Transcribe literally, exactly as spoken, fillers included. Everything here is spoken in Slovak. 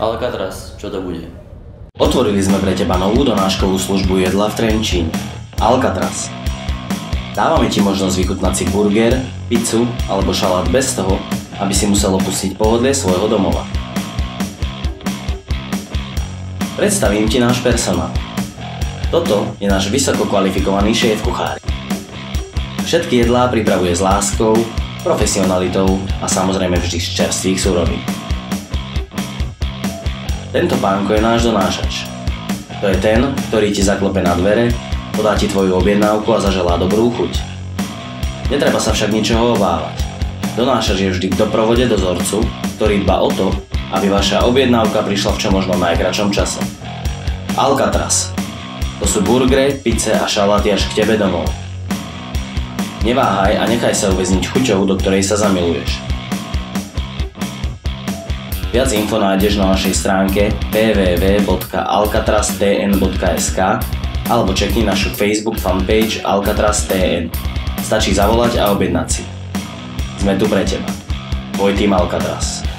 Alcatraz, čo to bude? Otvorili sme pre teba novú donáškovú službu jedla v Trenčíne. Alcatraz. Dávame ti možnosť vychutnať si burger, pizzu alebo šalát bez toho, aby si musel opustiť pohodlie svojho domova. Predstavím ti náš personál. Toto je náš vysoko kvalifikovaný šéf-kuchár. Všetky jedlá pripravuje s láskou, profesionalitou a samozrejme vždy z čerstvých surovín. Tento pánko je náš donášač. To je ten, ktorý ti zaklope na dvere, podá ti tvoju objednávku a zaželá dobrú chuť. Netreba sa však ničoho obávať. Donášač je vždy v doprovode dozorcu, ktorý dba o to, aby vaša objednávka prišla v čo možno najkratšom čase. Alcatraz. To sú burgery, pizze a šaláty až k tebe domov. Neváhaj a nechaj sa uväzniť chuťou, do ktorej sa zamiluješ. Viac info nájdeš na našej stránke w w w bodka alcatraz t n bodka s k alebo čekni našu Facebook fanpage Alcatraz té en. Stačí zavolať a objednať si. Sme tu pre teba. Tvoj tým Alcatraz.